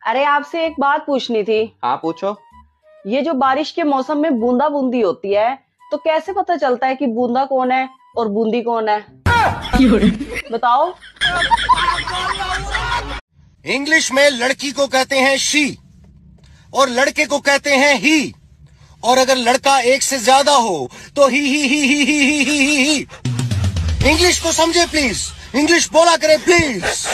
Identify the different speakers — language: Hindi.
Speaker 1: अरे आपसे एक बात पूछनी थी।
Speaker 2: हाँ पूछो।
Speaker 1: ये जो बारिश के मौसम में बूंदा बूंदी होती है, तो कैसे पता चलता है कि बूंदा कौन है और बूंदी कौन है? बताओ।
Speaker 3: इंग्लिश में लड़की को कहते हैं शी और लड़के को कहते हैं ही। और अगर लड़का एक से ज्यादा हो तो ही। इंग्लिश को समझे प्लीज, इंग्लिश बोला करे प्लीज।